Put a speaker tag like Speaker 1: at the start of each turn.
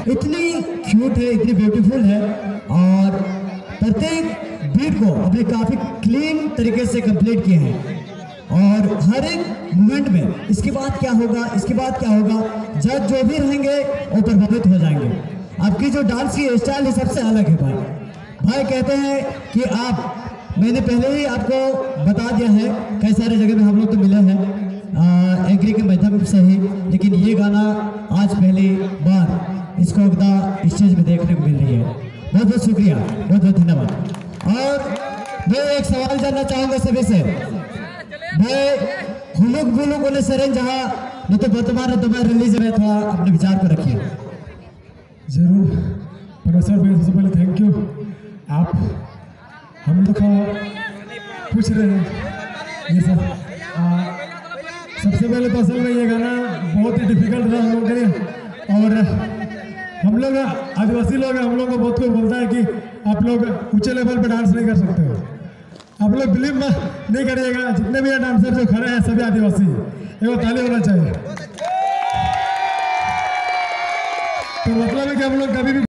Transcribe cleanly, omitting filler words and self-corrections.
Speaker 1: इतनी क्यूट है, इतनी ब्यूटीफुल है और प्रत्येक बीट को अपने काफी क्लीन तरीके से कंप्लीट किए हैं और हर एक मोमेंट में इसके बाद क्या होगा, इसके बाद क्या होगा, जज जो भी रहेंगे वो प्रभावित हो जाएंगे। आपकी जो डांस की स्टाइल है सबसे अलग है भाई कहते हैं कि मैंने पहले ही आपको बता दिया है, कई सारे जगह में हम लोग तो मिले हैं एग्री के माध्यम से ही, लेकिन ये गाना आज पहली बार इसको स्टेज में देखने को मिल रही है। बहुत बहुत शुक्रिया, बहुत बहुत धन्यवाद। और मैं एक सवाल जानना चाहूँगा सभी से, मैं हुलुक बुलुक वाले सरें जहाँ न तो वर्तमान रिलीज में थोड़ा अपने विचार को रखिए।
Speaker 2: जरूर प्रोफेसर भाई, सबसे पहले थैंक यू। आप हम लोग का पूछ रहे हैं ये सब। सबसे पहले तो असल में ये गाना बहुत ही डिफिकल्ट था हम लोग के लिए और हम लोग आदिवासी लोग हम लोग को बहुत कोई बोलता है कि आप लोग ऊंचे लेवल पर डांस नहीं कर सकते हो। आप लोग बिलीव नहीं करिएगा, जितने भी डांसर जो खड़े हैं सभी आदिवासी, ये ताली होना चाहिए। तो मतलब है कि हम लोग कभी भी